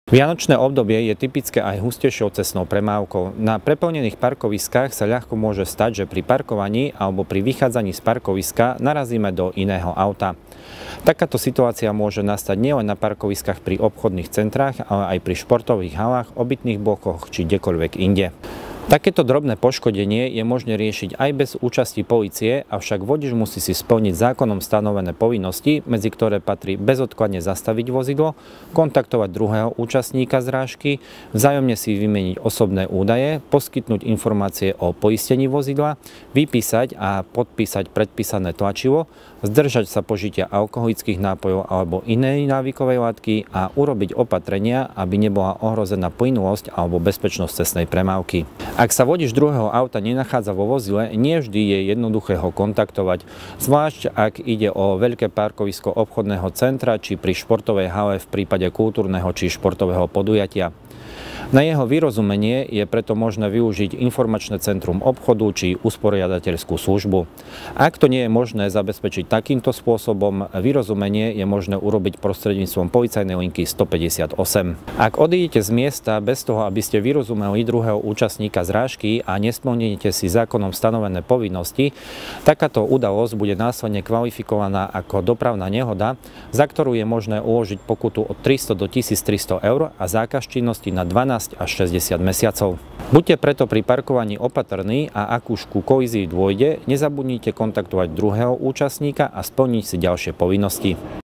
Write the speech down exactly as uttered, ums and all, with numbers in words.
Vianočné obdobie je typické aj hustejšou cestnou premávkou. Na preplnených parkoviskách sa ľahko môže stať, že pri parkovaní alebo pri vychádzaní z parkoviska narazíme do iného auta. Takáto situácia môže nastať nielen na parkoviskách pri obchodných centrách, ale aj pri športových halách, obytných blokoch či kdekoľvek inde. Takéto drobné poškodenie je možné riešiť aj bez účasti polície, avšak vodič musí si splniť zákonom stanovené povinnosti, medzi ktoré patrí bezodkladne zastaviť vozidlo, kontaktovať druhého účastníka zrážky, vzájomne si vymeniť osobné údaje, poskytnúť informácie o poistení vozidla, vypísať a podpísať predpísané tlačivo, zdržať sa požitia alkoholických nápojov alebo inej návykovej látky a urobiť opatrenia, aby nebola ohrozená plynulosť alebo bezpečnosť cestnej premávky. Ak sa vodič druhého auta nenachádza vo vozidle, nie vždy je jednoduché ho kontaktovať, zvlášť ak ide o veľké parkovisko obchodného centra či pri športovej hale v prípade kultúrneho či športového podujatia. Na jeho vyrozumenie je preto možné využiť informačné centrum obchodu či usporiadateľskú službu. Ak to nie je možné zabezpečiť takýmto spôsobom, vyrozumenie je možné urobiť prostredníctvom policajnej linky sto päťdesiatosem. Ak odídete z miesta bez toho, aby ste vyrozumeli druhého účastníka zrážky a nesplníte si zákonom stanovené povinnosti, takáto udalosť bude následne kvalifikovaná ako dopravná nehoda, za ktorú je možné uložiť pokutu od tristo do tisíctristo eur a zákaz činnosti na dvanásť až šesťdesiat mesiacov. Buďte preto pri parkovaní opatrní a ak už ku kolízii dôjde, nezabudnite kontaktovať druhého účastníka a splniť si ďalšie povinnosti.